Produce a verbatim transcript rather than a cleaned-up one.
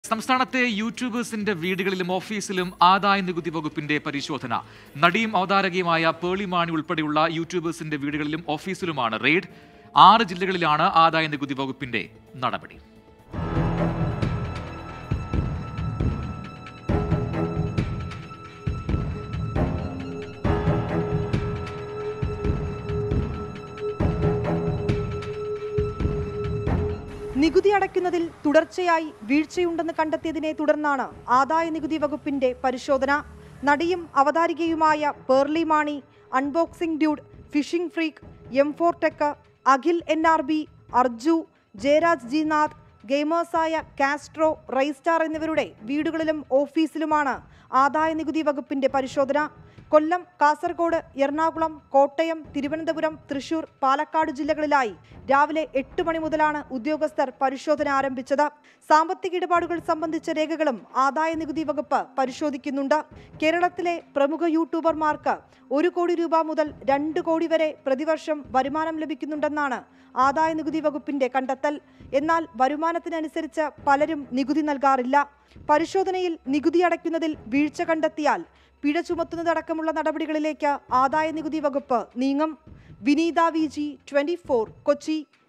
സംസ്ഥാനത്തെ യൂട്യൂബേഴ്സിന്റെ വീടുകളിലും ഓഫീസിലും ആദായ നികുതി വകുപ്പിന്റെ പരിശോധന. നടിയും അവതാരകയുമായ പേളി മാണി ഉൾപ്പെടെയുള്ള യൂട്യൂബേഴ്സിന്റെ വീടുകളിലും ഓഫീസിലുമാണ് റെയ്ഡ്. ആറ് ജില്ലകളിലാണ് ആദായ നികുതി വകുപ്പിന്റെ നടപടി. നികുതി അടയ്ക്കുന്നതിൽ തുടർച്ചയായി വീഴ്ചയുണ്ടെന്ന് കണ്ടെത്തിയതിനെ തുടർന്നാണ് ആദായ നികുതി വകുപ്പിന്റെ പരിശോധന. നടിയും അവതാരികയുമായ Pearle Maaney, unboxing dude, fishing freak, M four tech, Akhil N R B, Arju, Jayaraj G Nath, ഗെയിമേഴ്സായ കാസ്ട്രോ, റൈസ്റ്റാർ എന്നിവരുടെ വീടുകളിലും ഓഫീസിലുമാണ് ആദായ നികുതി വകുപ്പിന്റെ പരിശോധന. കൊല്ലം, കാസർഗോഡ്, എറണാകുളം, കോട്ടയം, തിരുവനന്തപുരം, തൃശൂർ, പാലക്കാട് ജില്ലകളിലായി രാവിലെ എട്ട് മണി മുതലാണ് ഉദ്യോഗസ്ഥർ പരിശോധന ആരംഭിച്ചത്. സാമ്പത്തിക ഇടപാടുകൾ സംബന്ധിച്ച രേഖകളും ആദായ നികുതി വകുപ്പ് പരിശോധിക്കുന്നുണ്ട്. കേരളത്തിലെ പ്രമുഖ യൂട്യൂബർമാർക്ക് ഒരു കോടി രൂപ മുതൽ രണ്ട് കോടി വരെ പ്രതിവർഷം വരുമാനം ലഭിക്കുന്നുണ്ടെന്നാണ് ആദായ നികുതി വകുപ്പിന്റെ കണ്ടെത്തൽ. എന്നാൽ വരുമാനത്തിനനുസരിച്ച് പലരും നികുതി നൽകാറില്ല. പരിശോധനയിൽ നികുതി അടയ്ക്കുന്നതിൽ വീഴ്ച കണ്ടെത്തിയാൽ പിഴ ചുമത്തുന്നതടക്കമുള്ള നടപടികളിലേക്ക് ആദായ നികുതി വകുപ്പ് നീങ്ങും. Vineetha V G, twenty four, Kochi.